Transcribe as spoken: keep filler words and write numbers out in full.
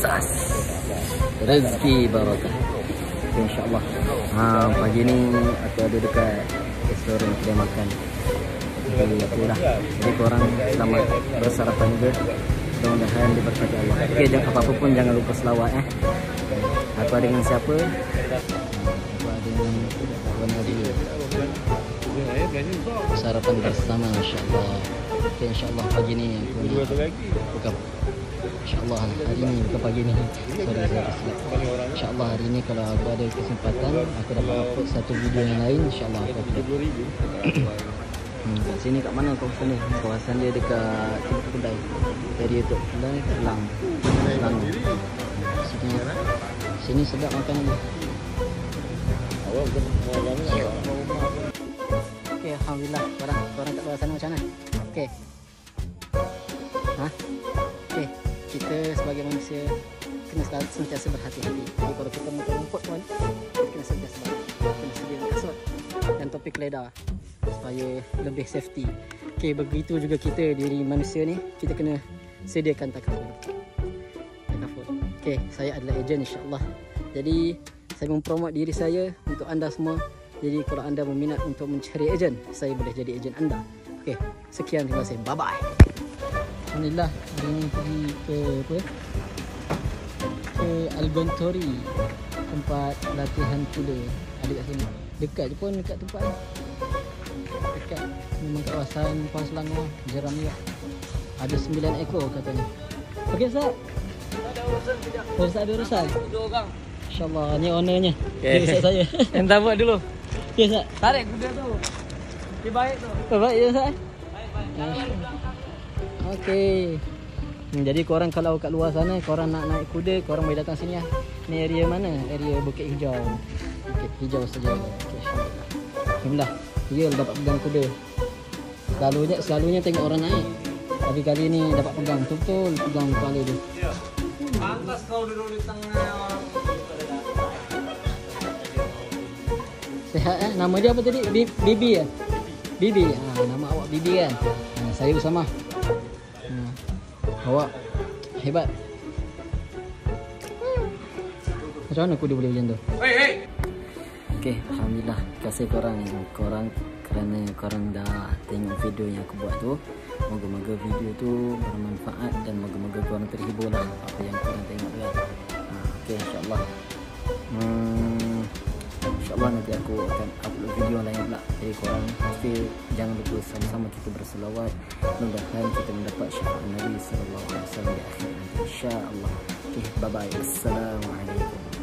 sukses, rezeki barokah. Okay, InsyaAllah. Ha, pagi ni aku ada dekat restoran kedai makan. Jadi itulah. Jadi korang selamat bersarapan juga. Mudah-mudahan diberkati Allah. Okey, jangan apa-apa pun jangan lupa selawat eh. Aku ada dengan siapa? Aku ada dengan Abang Nabi. Sarapan bersama insya-Allah. Okey, insya-Allah pagi ni aku buka. InsyaAllah hari ni bukan pagi ni. Sorry saya silap. InsyaAllah hari ni kalau aku ada kesempatan aku dapat upload satu video yang lain, InsyaAllah aku upload. Hmm, kat sini kat mana kawasan ni? Kawasan dia dekat Teluk Kedai. Dari Teluk Kedai Kelang. Kelang. Sini. Sini sedap makan ni. Okey, alhamdulillah. Korang korang kat luar sana macam mana? Okey. Ha? Okey. Kita sebagai manusia kena sentiasa berhati-hati. Jadi kalau kita mau rumput pun kita kena sentiasa berhati-hati. Kena sediakan kasut dan topi keledar supaya lebih safety. Okey, begitu juga kita diri manusia ni kita kena sediakan takaful. Takaful. Okey, saya adalah ejen insya-Allah. Jadi saya mempromot diri saya untuk anda semua. Jadi kalau anda berminat untuk mencari ejen, saya boleh jadi ejen anda. Okey, sekian, terima kasih. Bye bye. Alhamdulillah, hari ni pergi ke apa? Ke Algontori, tempat latihan kuda. Ada kat sini. Dekat je pun dekat tempat ni. Dekat memang kawasan Pahang Selangor, Jeramia. Ada sembilan ekor katanya. Okey, Ustaz. Ada urusan sekejap. Oh, Ustaz ada urusan? Dua orang. InsyaAllah, ni ownernya. Okay. Ustaz saya. Entah buat dulu. Okey, Ustaz. Tarik kuda tu. Okey, baik tu. Oh, baik ya, Ustaz? Baik, baik. Okey. Hmm, jadi korang kalau kat luar sana korang nak naik kuda, korang boleh datang sini lah. Ni area mana? Area Bukit Hijau. Bukit Hijau saja. Okey, alhamdulillah. Alhamdulillah. Ya, dapat pegang kuda. Selalunya selalunya tengok orang naik. Tapi kali ni dapat pegang, betul-betul pegang kepala dia. Ya. Pantas kau duduk di tengah orang. Sehat eh? Nama dia apa tadi? Bibi ya? Bibi. Ha, nama awak Bibi kan? Ha, saya Usama. Ha. Awak hebat. Macam mana kuda boleh macam tu? Hei, hei. Okey, alhamdulillah. Terima kasih korang korang kerana korang dah tengok video yang aku buat tu. Moga-moga video tu bermanfaat dan moga-moga korang terhibur lah apa yang korang tengok kan. Ha, okey, insya-Allah. Hmm, insya-Allah nanti aku akan upload video lain pula. Jadi korang pasti jangan lupa sama-sama kita berselawat. Mudah-mudahan kita mendapat syafaat Nabi sallallahu alaihi wasallam di akhir nanti insya-Allah. Okey, bye bye. Assalamualaikum.